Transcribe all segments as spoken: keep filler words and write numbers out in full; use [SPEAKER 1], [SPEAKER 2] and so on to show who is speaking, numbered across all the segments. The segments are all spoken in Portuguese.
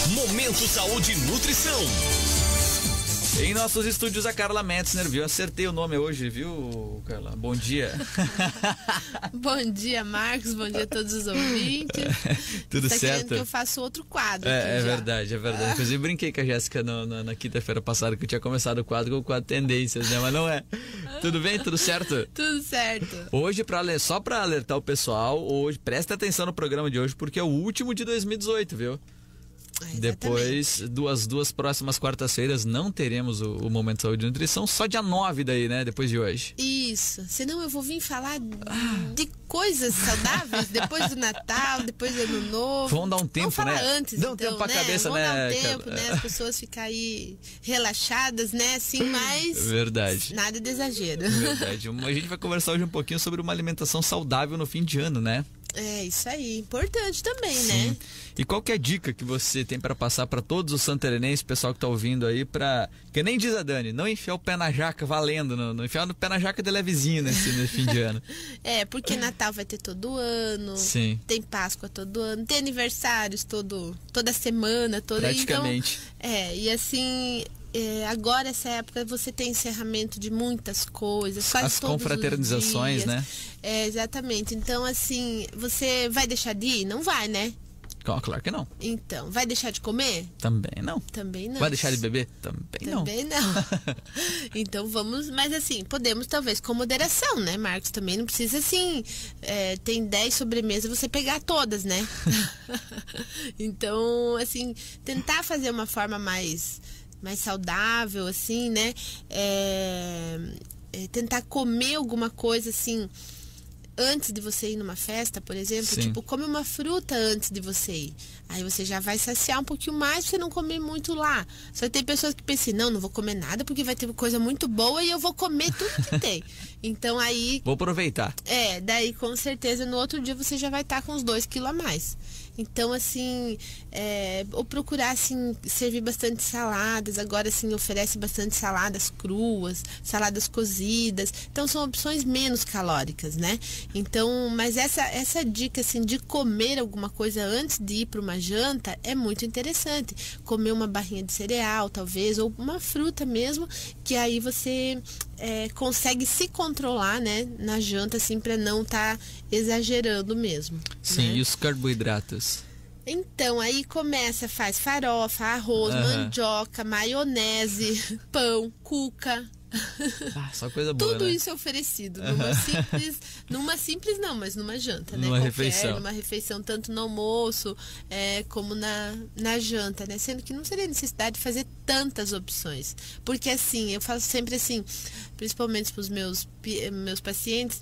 [SPEAKER 1] Momento Saúde e Nutrição.
[SPEAKER 2] Em nossos estúdios, a Carla Metzner, viu? Acertei o nome hoje, viu, Carla? Bom dia.
[SPEAKER 3] Bom dia, Marcos. Bom dia a todos os ouvintes.
[SPEAKER 2] Tudo
[SPEAKER 3] tá
[SPEAKER 2] certo?
[SPEAKER 3] Querendo que eu faça outro quadro.
[SPEAKER 2] É,
[SPEAKER 3] aqui
[SPEAKER 2] é
[SPEAKER 3] já.
[SPEAKER 2] verdade, é verdade. Inclusive, brinquei com a Jéssica no, na, na quinta-feira passada que eu tinha começado o quadro com o quadro Tendências, né? Mas não é. Tudo bem? Tudo certo?
[SPEAKER 3] Tudo certo.
[SPEAKER 2] Hoje, pra, só para alertar o pessoal, hoje, presta atenção no programa de hoje, porque é o último de dois mil e dezoito, viu?
[SPEAKER 3] É,
[SPEAKER 2] Depois, duas, duas próximas quartas-feiras, não teremos o, o Momento Saúde e Nutrição, só dia nove daí, né? Depois de hoje.
[SPEAKER 3] Isso. Senão eu vou vir falar de coisas saudáveis depois do Natal, depois do Ano Novo.
[SPEAKER 2] Vamos dar um tempo,
[SPEAKER 3] Vamos falar
[SPEAKER 2] né?
[SPEAKER 3] antes,
[SPEAKER 2] Dá um
[SPEAKER 3] então,
[SPEAKER 2] tempo pra
[SPEAKER 3] né?
[SPEAKER 2] cabeça,
[SPEAKER 3] Vamos
[SPEAKER 2] né?
[SPEAKER 3] dar um tempo,
[SPEAKER 2] Carla?
[SPEAKER 3] né? As pessoas ficar aí relaxadas, né? Assim, mas...
[SPEAKER 2] Verdade.
[SPEAKER 3] Nada de exagero.
[SPEAKER 2] Verdade. A gente vai conversar hoje um pouquinho sobre uma alimentação saudável no fim de ano, né?
[SPEAKER 3] É, isso aí. Importante também,
[SPEAKER 2] Sim.
[SPEAKER 3] né?
[SPEAKER 2] E qual que é a dica que você tem para passar para todos os santarenenses, pessoal que tá ouvindo aí, para que nem diz a Dani, não enfiar o pé na jaca valendo, não, não enfiar o pé na jaca de levezinho nesse, nesse fim de ano.
[SPEAKER 3] É, porque Natal vai ter todo ano.
[SPEAKER 2] Sim.
[SPEAKER 3] Tem Páscoa todo ano, tem aniversários todo, toda semana, toda
[SPEAKER 2] Praticamente.
[SPEAKER 3] Então, é, e assim, é, agora essa época você tem encerramento de muitas coisas, quase
[SPEAKER 2] As
[SPEAKER 3] todos os
[SPEAKER 2] confraternizações,
[SPEAKER 3] dias.
[SPEAKER 2] né?
[SPEAKER 3] É, exatamente. Então, assim, você vai deixar de ir? Não vai, né?
[SPEAKER 2] Claro que não.
[SPEAKER 3] Então, vai deixar de comer?
[SPEAKER 2] Também não.
[SPEAKER 3] Também não.
[SPEAKER 2] Vai deixar de beber? Também não.
[SPEAKER 3] Também não. Então vamos, mas assim, podemos talvez com moderação, né, Marcos? Também não precisa assim, é, tem dez sobremesas, você pegar todas, né? Então, assim, tentar fazer uma forma mais, mais saudável, assim, né? É, é, tentar comer alguma coisa assim antes de você ir numa festa, por exemplo,
[SPEAKER 2] Sim.
[SPEAKER 3] tipo, come uma fruta antes de você ir. Aí você já vai saciar um pouquinho mais pra você não comer muito lá. Só que tem pessoas que pensam, não, não vou comer nada porque vai ter coisa muito boa e eu vou comer tudo que tem. Então aí...
[SPEAKER 2] Vou aproveitar.
[SPEAKER 3] É, daí com certeza no outro dia você já vai estar com uns dois quilos a mais. Então, assim, é, ou procurar, assim, servir bastante saladas. Agora, assim, oferece bastante saladas cruas, saladas cozidas. Então, são opções menos calóricas, né? Então, mas essa, essa dica, assim, de comer alguma coisa antes de ir para uma janta é muito interessante. Comer uma barrinha de cereal, talvez, ou uma fruta mesmo, que aí você é, consegue se controlar, né, na janta, assim, para não estar tá exagerando mesmo.
[SPEAKER 2] Sim,
[SPEAKER 3] né?
[SPEAKER 2] E os carboidratos?
[SPEAKER 3] Então, aí começa, faz farofa, arroz,
[SPEAKER 2] Uhum.
[SPEAKER 3] mandioca, maionese, pão, cuca.
[SPEAKER 2] Ah, só coisa boa,
[SPEAKER 3] Tudo
[SPEAKER 2] né?
[SPEAKER 3] isso é oferecido numa simples, numa simples não, mas numa janta, né?
[SPEAKER 2] Numa
[SPEAKER 3] Qualquer,
[SPEAKER 2] refeição.
[SPEAKER 3] Numa refeição, tanto no almoço é, como na, na janta, né? Sendo que não seria necessidade de fazer tantas opções. Porque assim, eu faço sempre assim, principalmente para os meus, meus pacientes,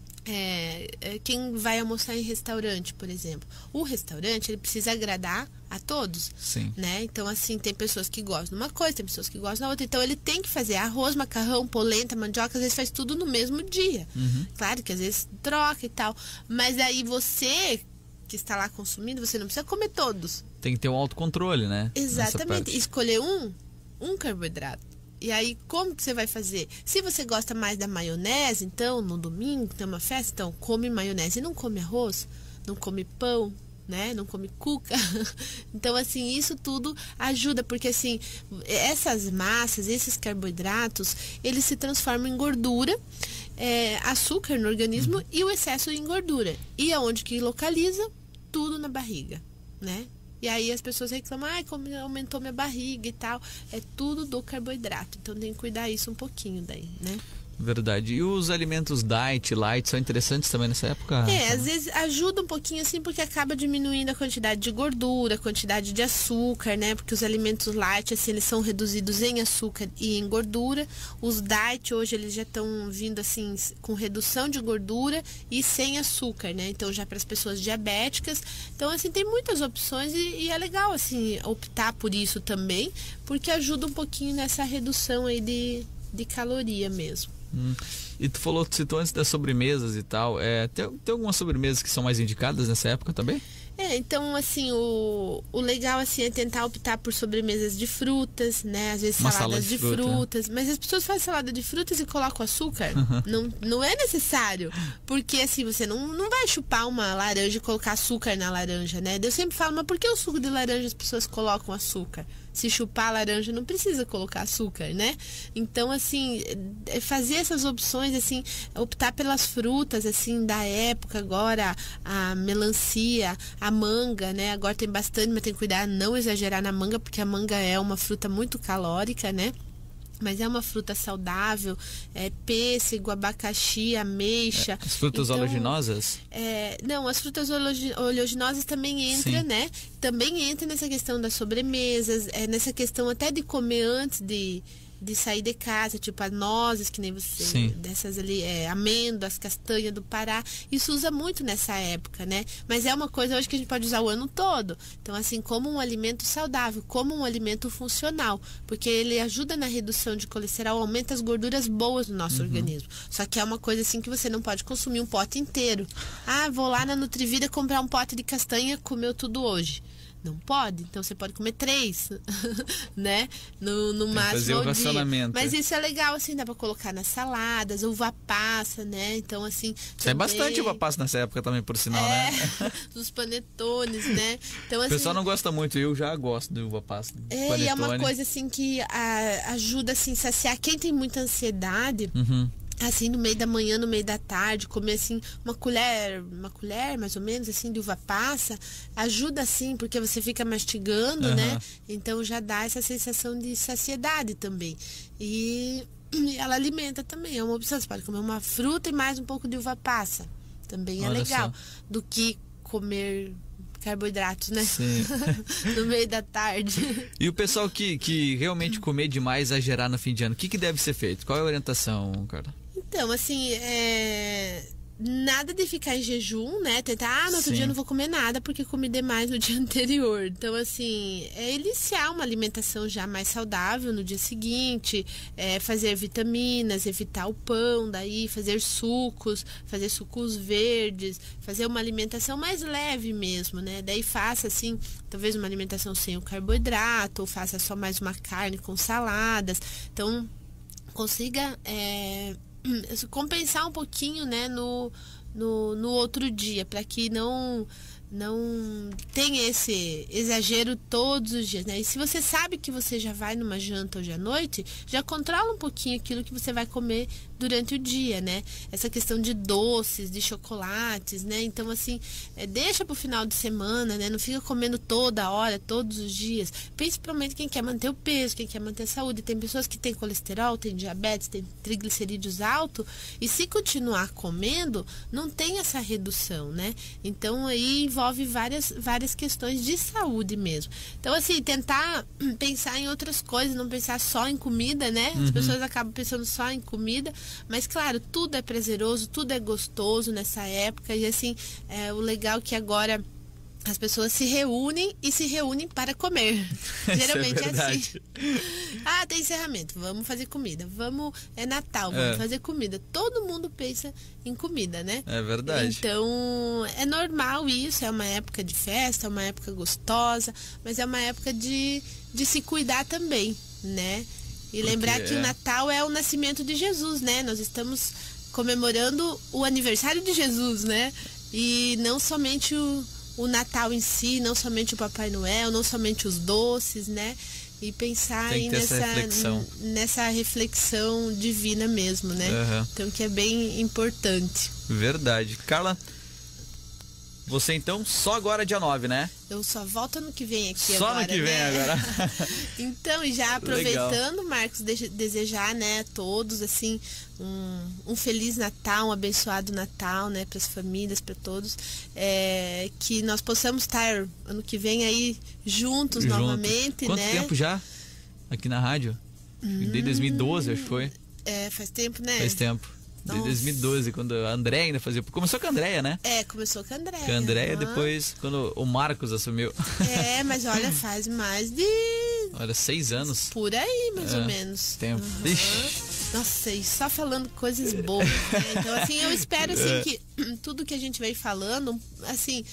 [SPEAKER 3] É, é, quem vai almoçar em restaurante, por exemplo, o restaurante ele precisa agradar a todos,
[SPEAKER 2] Sim.
[SPEAKER 3] né? Então assim, tem pessoas que gostam de uma coisa, tem pessoas que gostam da outra, então ele tem que fazer arroz, macarrão, polenta, mandioca, às vezes faz tudo no mesmo dia.
[SPEAKER 2] Uhum.
[SPEAKER 3] Claro que às vezes troca e tal, mas aí você que está lá consumindo, você não precisa comer todos.
[SPEAKER 2] Tem que ter um autocontrole, né?
[SPEAKER 3] Exatamente, escolher um um carboidrato. E aí, como que você vai fazer? Se você gosta mais da maionese, então, no domingo, tem uma festa, então, come maionese. E não come arroz, não come pão, né? Não come cuca. Então, assim, isso tudo ajuda, porque, assim, essas massas, esses carboidratos, eles se transformam em gordura, é, açúcar no organismo, uhum. e o excesso em gordura. E aonde que localiza? Tudo na barriga, né? E aí as pessoas reclamam, ai, como aumentou minha barriga e tal. É tudo do carboidrato. Então tem que cuidar isso um pouquinho daí, né?
[SPEAKER 2] Verdade. E os alimentos diet, light, são interessantes também nessa época?
[SPEAKER 3] É, às vezes ajuda um pouquinho assim, porque acaba diminuindo a quantidade de gordura, a quantidade de açúcar, né? Porque os alimentos light, assim, eles são reduzidos em açúcar e em gordura. Os diet, hoje, eles já estão vindo, assim, com redução de gordura e sem açúcar, né? Então, já para as pessoas diabéticas. Então, assim, tem muitas opções e, e é legal, assim, optar por isso também, porque ajuda um pouquinho nessa redução aí de, de caloria mesmo.
[SPEAKER 2] Hum. E tu falou, tu citou antes das sobremesas e tal, é, tem, tem algumas sobremesas que são mais indicadas nessa época também?
[SPEAKER 3] É, então, assim, o, o legal, assim, é tentar optar por sobremesas de frutas, né? Às vezes
[SPEAKER 2] Uma
[SPEAKER 3] saladas
[SPEAKER 2] salada de
[SPEAKER 3] de,
[SPEAKER 2] fruta.
[SPEAKER 3] frutas. Mas as pessoas fazem salada de frutas e colocam açúcar. Não, não é necessário. Porque, assim, você não, não vai chupar uma laranja e colocar açúcar na laranja, né? Eu sempre falo, mas por que o suco de laranja as pessoas colocam açúcar? Se chupar a laranja não precisa colocar açúcar, né? Então, assim, é fazer essas opções, assim, optar pelas frutas, assim, da época agora, a melancia, a manga, né? Agora tem bastante, mas tem que cuidar, não exagerar na manga, porque a manga é uma fruta muito calórica, né? Mas é uma fruta saudável, é pêssego, abacaxi, ameixa.
[SPEAKER 2] É, as frutas
[SPEAKER 3] então,
[SPEAKER 2] oleaginosas?
[SPEAKER 3] É, não, as frutas oleagi- oleaginosas também entram,
[SPEAKER 2] Sim.
[SPEAKER 3] né? Também entra nessa questão das sobremesas, é, nessa questão até de comer antes de, de sair de casa, tipo as nozes, que nem você,
[SPEAKER 2] Sim.
[SPEAKER 3] dessas ali, é, amêndoas, castanha do Pará. Isso usa muito nessa época, né? Mas é uma coisa hoje que a gente pode usar o ano todo. Então, assim, como um alimento saudável, como um alimento funcional, porque ele ajuda na redução de colesterol, aumenta as gorduras boas no nosso
[SPEAKER 2] Uhum.
[SPEAKER 3] organismo. Só que é uma coisa assim que você não pode consumir um pote inteiro. Ah, vou lá na Nutrivida comprar um pote de castanha, comeu tudo hoje. Não pode, então você pode comer três, né? No, no
[SPEAKER 2] Tem que
[SPEAKER 3] máximo
[SPEAKER 2] fazer o
[SPEAKER 3] ao dia.
[SPEAKER 2] racionamento.
[SPEAKER 3] Mas isso é legal, assim, dá pra colocar nas saladas, uva passa, né? Então, assim.
[SPEAKER 2] Sai
[SPEAKER 3] também-
[SPEAKER 2] bastante uva passa nessa época também, por sinal,
[SPEAKER 3] É,
[SPEAKER 2] né?
[SPEAKER 3] dos panetones, né? Então,
[SPEAKER 2] O
[SPEAKER 3] assim.
[SPEAKER 2] pessoal não gosta muito, eu já gosto de uva passa.
[SPEAKER 3] É, e é uma coisa assim que a, ajuda assim a saciar quem tem muita ansiedade.
[SPEAKER 2] Uhum.
[SPEAKER 3] Assim, no meio da manhã, no meio da tarde, comer assim uma colher, uma colher mais ou menos assim de uva passa, ajuda assim, porque você fica mastigando,
[SPEAKER 2] Uhum.
[SPEAKER 3] né? Então já dá essa sensação de saciedade também. E, e ela alimenta também, é uma opção. Você pode comer uma fruta e mais um pouco de uva passa. Também é
[SPEAKER 2] Olha
[SPEAKER 3] legal.
[SPEAKER 2] só.
[SPEAKER 3] Do que comer carboidratos, né?
[SPEAKER 2] Sim.
[SPEAKER 3] No meio da tarde.
[SPEAKER 2] E o pessoal que, que realmente comer demais, exagerar no fim de ano, o que, que deve ser feito? Qual é a orientação, cara?
[SPEAKER 3] Então, assim, é... nada de ficar em jejum, né? Tentar, ah, no outro
[SPEAKER 2] Sim.
[SPEAKER 3] dia eu não vou comer nada porque comi demais no dia anterior. Então, assim, é iniciar uma alimentação já mais saudável no dia seguinte, é fazer vitaminas, evitar o pão, daí fazer sucos, fazer sucos verdes, fazer uma alimentação mais leve mesmo, né? Daí faça, assim, talvez uma alimentação sem o carboidrato, ou faça só mais uma carne com saladas. Então, consiga... É... compensar um pouquinho, né, no, no, no outro dia, para que não não tenha esse exagero todos os dias, né? E se você sabe que você já vai numa janta hoje à noite, já controla um pouquinho aquilo que você vai comer durante o dia, né? Essa questão de doces, de chocolates, né? Então, assim, é, deixa pro final de semana, né? Não fica comendo toda hora, todos os dias. Principalmente quem quer manter o peso, quem quer manter a saúde. Tem pessoas que têm colesterol, têm diabetes, têm triglicerídeos altos, e se continuar comendo, não tem essa redução, né? Então, aí envolve várias, várias questões de saúde mesmo. Então, assim, tentar pensar em outras coisas, não pensar só em comida, né? As
[SPEAKER 2] Uhum.
[SPEAKER 3] pessoas acabam pensando só em comida, mas claro, tudo é prazeroso, tudo é gostoso nessa época, e assim, é, o legal é que agora as pessoas se reúnem e se reúnem para comer. Geralmente é,
[SPEAKER 2] é
[SPEAKER 3] assim. Ah, tem encerramento, vamos fazer comida. Vamos, é Natal, vamos
[SPEAKER 2] É.
[SPEAKER 3] fazer comida. Todo mundo pensa em comida, né?
[SPEAKER 2] É verdade.
[SPEAKER 3] Então, é normal isso, é uma época de festa, é uma época gostosa, mas é uma época de, de se cuidar também, né? E
[SPEAKER 2] Porque
[SPEAKER 3] lembrar que
[SPEAKER 2] é.
[SPEAKER 3] o Natal é o nascimento de Jesus, né? Nós estamos comemorando o aniversário de Jesus, né? E não somente o, o Natal em si, não somente o Papai Noel, não somente os doces, né? E pensar
[SPEAKER 2] Tem
[SPEAKER 3] aí
[SPEAKER 2] que ter essa
[SPEAKER 3] nessa
[SPEAKER 2] reflexão.
[SPEAKER 3] n- nessa reflexão divina mesmo, né?
[SPEAKER 2] Aham.
[SPEAKER 3] Então, que é bem importante.
[SPEAKER 2] Verdade. Carla, você então só agora dia nove, né?
[SPEAKER 3] Eu só volto ano que vem aqui
[SPEAKER 2] Só
[SPEAKER 3] agora,
[SPEAKER 2] ano que vem
[SPEAKER 3] né?
[SPEAKER 2] agora.
[SPEAKER 3] Então, e já aproveitando, Marcos, de- desejar, né, a todos, assim, um, um Feliz Natal, um abençoado Natal, né, para as famílias, para todos, é, que nós possamos estar ano que vem aí juntos
[SPEAKER 2] Junto.
[SPEAKER 3] novamente,
[SPEAKER 2] Quanto
[SPEAKER 3] né?
[SPEAKER 2] tempo já aqui na rádio? Desde dois mil e doze, acho que foi.
[SPEAKER 3] É, faz tempo, né?
[SPEAKER 2] Faz tempo. Desde
[SPEAKER 3] Nossa.
[SPEAKER 2] dois mil e doze, quando a Andréia ainda fazia. Começou com a Andréia, né?
[SPEAKER 3] É, começou com a Andréia.
[SPEAKER 2] Com a Andréia,
[SPEAKER 3] aham.
[SPEAKER 2] depois, quando o Marcos assumiu.
[SPEAKER 3] É, mas olha, faz mais de...
[SPEAKER 2] Olha, seis anos.
[SPEAKER 3] Por aí, mais
[SPEAKER 2] É,
[SPEAKER 3] ou menos.
[SPEAKER 2] tempo.
[SPEAKER 3] Aham.
[SPEAKER 2] Ixi.
[SPEAKER 3] Nossa, e só falando coisas boas, né? Então, assim, eu espero, assim,
[SPEAKER 2] É.
[SPEAKER 3] que tudo que a gente vem falando, assim,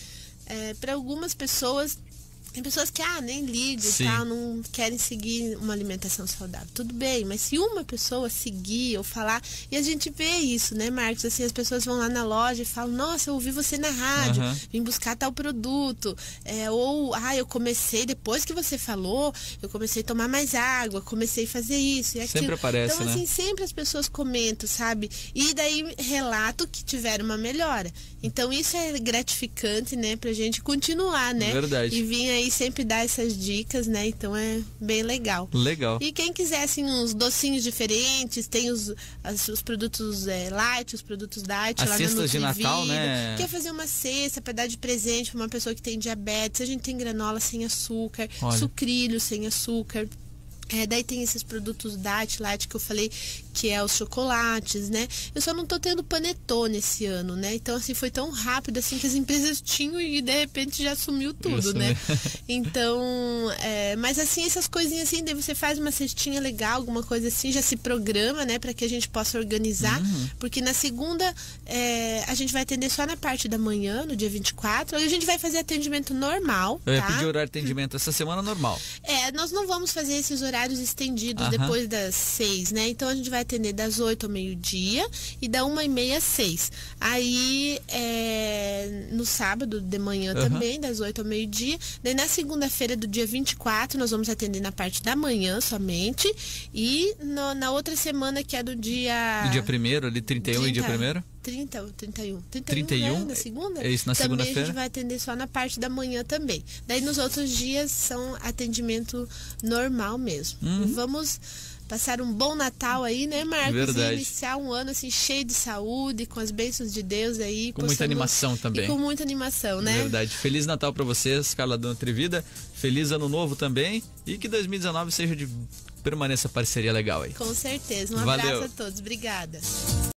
[SPEAKER 3] É, para algumas pessoas, tem pessoas que ah, nem ligam e
[SPEAKER 2] Sim.
[SPEAKER 3] tal, não querem seguir uma alimentação saudável. Tudo bem, mas se uma pessoa seguir ou falar, e a gente vê isso, né, Marcos? Assim, as pessoas vão lá na loja e falam, nossa, eu ouvi você na rádio,
[SPEAKER 2] Uhum.
[SPEAKER 3] vim buscar tal produto. É, ou, ah, eu comecei, depois que você falou, eu comecei a tomar mais água, comecei a fazer isso e aquilo.
[SPEAKER 2] Sempre aparece,
[SPEAKER 3] então,
[SPEAKER 2] né?
[SPEAKER 3] assim, sempre as pessoas comentam, sabe? E daí relato que tiveram uma melhora. Então isso é gratificante, né, pra gente continuar, né?
[SPEAKER 2] Verdade.
[SPEAKER 3] E vir aí sempre dar essas dicas, né? Então é bem legal.
[SPEAKER 2] Legal.
[SPEAKER 3] E quem quiser, assim, uns docinhos diferentes, tem os, as- os produtos é, light, os produtos diet
[SPEAKER 2] As
[SPEAKER 3] lá
[SPEAKER 2] cestas
[SPEAKER 3] na
[SPEAKER 2] de Natal,
[SPEAKER 3] Nutrivida.
[SPEAKER 2] né?
[SPEAKER 3] Quer fazer uma cesta para dar de presente para uma pessoa que tem diabetes. A gente tem granola sem açúcar,
[SPEAKER 2] Olha.
[SPEAKER 3] sucrilho sem açúcar. É, daí tem esses produtos diet, light que eu falei, que é os chocolates, né? Eu só não tô tendo panetone esse ano, né? Então, assim, foi tão rápido, assim, que as empresas tinham e de repente já sumiu tudo,
[SPEAKER 2] Isso,
[SPEAKER 3] né?
[SPEAKER 2] né?
[SPEAKER 3] Então, é, mas assim, essas coisinhas assim, daí você faz uma cestinha legal, alguma coisa assim, já se programa, né? Pra que a gente possa organizar,
[SPEAKER 2] Uhum.
[SPEAKER 3] porque na segunda é, a gente vai atender só na parte da manhã, no dia vinte e quatro, aí a gente vai fazer atendimento normal,
[SPEAKER 2] Eu ia
[SPEAKER 3] tá?
[SPEAKER 2] pedir horário de atendimento essa semana normal.
[SPEAKER 3] É, nós não vamos fazer esses horários estendidos
[SPEAKER 2] Aham.
[SPEAKER 3] depois das seis, né? Então a gente vai atender das oito ao meio-dia e da uma e meia às seis. Aí é, no sábado de manhã
[SPEAKER 2] Aham.
[SPEAKER 3] também, das oito ao meio-dia. Daí na segunda-feira do dia vinte e quatro, nós vamos atender na parte da manhã somente. E no- na outra semana, que é do dia.
[SPEAKER 2] No dia primeiro, ali trinta e um e dia primeiro?
[SPEAKER 3] trinta ou trinta e um?
[SPEAKER 2] trinta e um?
[SPEAKER 3] Né? Na segunda?
[SPEAKER 2] É isso, na
[SPEAKER 3] Também a
[SPEAKER 2] segunda-feira.
[SPEAKER 3] gente vai atender só na parte da manhã também. Daí nos outros dias são atendimento normal mesmo.
[SPEAKER 2] Uhum.
[SPEAKER 3] E vamos passar um bom Natal aí, né, Marcos?
[SPEAKER 2] Verdade.
[SPEAKER 3] E iniciar um ano assim cheio de saúde, com as bênçãos de Deus aí.
[SPEAKER 2] Com muita
[SPEAKER 3] possamos-
[SPEAKER 2] animação também.
[SPEAKER 3] E com muita animação, né?
[SPEAKER 2] Verdade. Feliz Natal pra vocês, Carla da Nutrivida. Feliz Ano Novo também. E que dois mil e dezenove seja de permaneça parceria legal aí.
[SPEAKER 3] Com certeza. Um
[SPEAKER 2] Valeu.
[SPEAKER 3] abraço a todos. Obrigada.